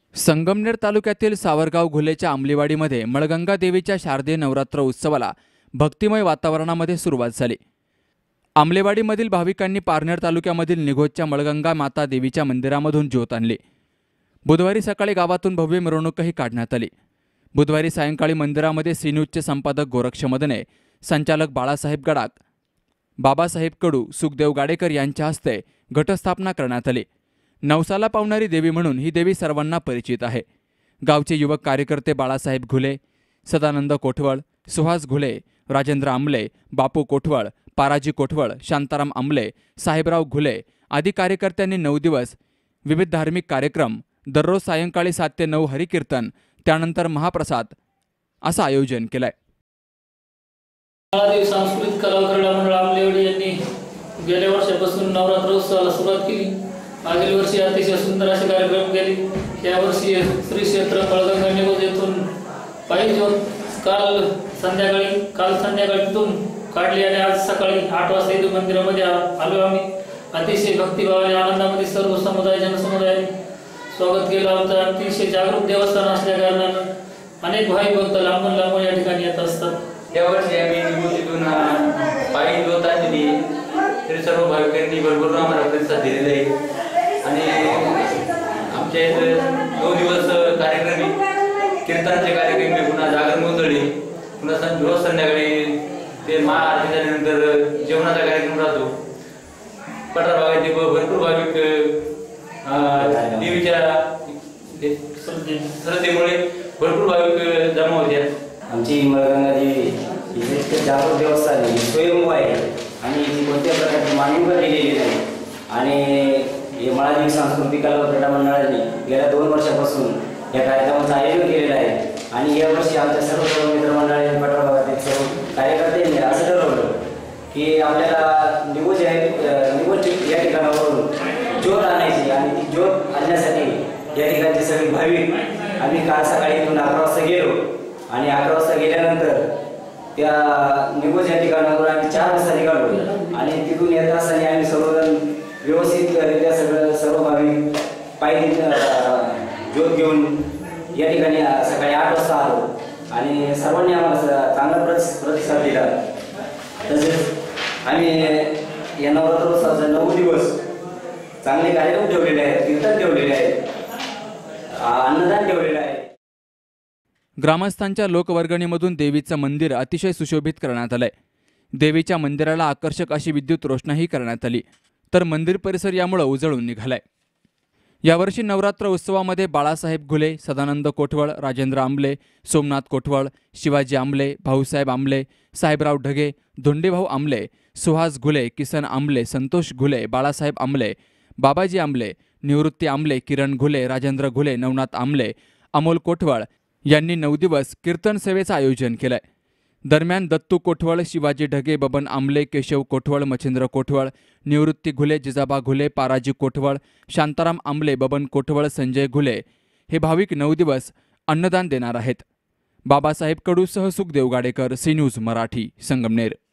संगमनेर तालुक्यातील सावरगाव घुलेच्या आंबलेवाडीमध्ये मळगंगा देवीच्या शारदीय नवरात्र उत्सवाला भक्तिमय वातावरणामध्ये सुरुवात झाली। आंबलेवाडीमधील भाविकांनी पारनेर तालुक्यामधील निघोजच्या मळगंगा माता देवीच्या मंदिरामधून ज्योत आणली। बुधवारी सकाळी गावातून भव्य मिरवणूकही काढण्यात आली। बुधवारी सायंकाळी मंदिरामध्ये सी न्यूजचे संपादक गोरक्ष मदने, संचालक बाळासाहेब गडाख, बाबासाहेब कडू, सुखदेव गाडेकर यांच्या हस्ते घटस्थापना करण्यात आली। नवसाला पावणारी देवी म्हणून ही देवी सर्वांना परिचित आहे। गावचे युवक कार्यकर्ते बाळासाहेब घुले, सदानंद कोठवळ, सुहास घुले, राजेंद्र आमले, बापू कोठवळ, पाराजी कोठवळ, शांताराम आमले, साहेबराव घुले आदी कार्यकर्त्यांनी 9 दिवस विविध धार्मिक कार्यक्रम, दररोज सायंकाळी 7 ते 9 हरिकीर्तन, त्यानंतर महाप्रसाद असं आयोजन केलंय। सांस्कृतिक कलाकार मंडळ आंबलेवाडी यांनी गेल्या वर्षापासून नवरात्र उत्सवाला सुरुवात केली। मागील वर्षी अतिशय सुंदर असे कार्यक्रम केले। या वर्षी श्री क्षेत्र मळगंगा निघोज येथून पायी ज्योत काल संध्याकाळी तिथून काढली आणि आज सकाळी 8 वाजता इथं मंदिरामध्ये आलो आम्ही। अतिशय भक्तिभावाने आनंदामध्ये सर्व समुदाय जनसमुदायाने स्वागत केलं होतं। अतिशय जागरूक देवस्थान असल्या कारणानं अनेक भाविक भक्त लांबून या ठिकाणी येत असतात। यावर्षी आम्ही निघोजीतून पायी ज्योत आणली तरी सर्व भाविकांनी भरपूर आम्हाला प्रतिसाद दिलेला आहे आणि आमच्या इथे 2 दिवस कार्यक्रम, कीर्तनाचे कार्यक्रम, पुन्हा जागरण गोंधळी, पुन्हा रोज संध्याकाळी ते महाआरती झाल्यानंतर जेवणाचा कार्यक्रम राहतो। पठार भागातील भरपूर भाविक देवीच्या श्रद्धेमुळे भरपूर भाविक जमा होते। आमची मळगंगा देवी ही जागरूक देवस्थान स्वयंभू आहे आणि ती कोणत्या प्रकारची मान्यता दिलेली नाही आणि हे मळादेवी सांस्कृतिक कला क्रीडा मंडळाने गेल्या 2 वर्षापासून या कार्यक्रमाचं आयोजन केलेलं आहे आणि यावर्षी आमच्या सर्व मित्रमंडळाने पठार भागातील सर्व कार्यकर्त्यांनी असं ठरवलं की आपल्याला निघोज या ठिकाणावरून ज्योत आणायची आणि ती ज्योत आणण्यासाठी या ठिकाणचे सगळे भाविक आम्ही काल सकाळी इथून 11 वाजता गेलो आणि 11 वाजता गेल्यानंतर त्या निघोज या ठिकाणावर आम्ही 4 वाजता निघालो आणि तिथून येत असताना आम्ही सर्वजण व्यवस्थितरित्या सर्व भाविक पायी ज्योत घेऊन या ठिकाणी सकाळी 8 वाजता आलो आणि सर्वांनी आम्हाला चांगला प्रतिसाद दिला। तसेच आम्ही या नवरात्रोत्सवाचे 9 दिवस चांगले कार्यक्रम ठेवलेले आहेत, कीर्तन ठेवलेले आहेत, अन्नदान ठेवलेलं आहे। ग्रामस्थांच्या लोकवर्गणीमधून देवीचं मंदिर अतिशय सुशोभित करण्यात आलंय। देवीच्या मंदिराला आकर्षक अशी विद्युत रोषणाई करण्यात आली, तर मंदिर परिसर यामुळे उजळून निघालाय। यावर्षी नवरात्र उत्सवामध्ये बाळासाहेब घुले, सदानंद कोठवळ, राजेंद्र आमले, सोमनाथ कोठवळ, शिवाजी आमले, भाऊसाहेब आमले, साहेबराव ढगे, धोंडेभाऊ आमले, सुहास घुले, किसन आमले, संतोष घुले, बाळासाहेब आमले, बाबाजी आमले, निवृत्ती आमले, किरण घुले, राजेंद्र घुले, नवनाथ आमले, अमोल कोठवळ यांनी 9 दिवस कीर्तन सेवेचं आयोजन केलंय। दरम्यान दत्तू कोठवळ, शिवाजी ढगे, बबन आमले, केशव कोठवळ, मच्छिंद्र कोठवळ, निवृत्ती घुले, जिजाबा घुले, पाराजी कोठवळ, शांताराम आमले, बबन कोठवळ, संजय घुले हे भाविक 9 दिवस अन्नदान देणार आहेत। बाबासाहेब कडूसह सुखदेव गाडेकर, सी न्यूज मराठी, संगमनेर।